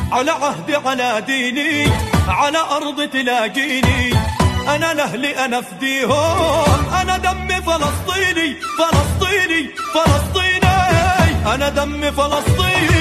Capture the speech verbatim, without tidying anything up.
على عهدي على ديني على أرض تلاقيني، أنا لأهلي أنا فديهم، أنا دمي فلسطيني فلسطيني فلسطيني، أنا دمي فلسطيني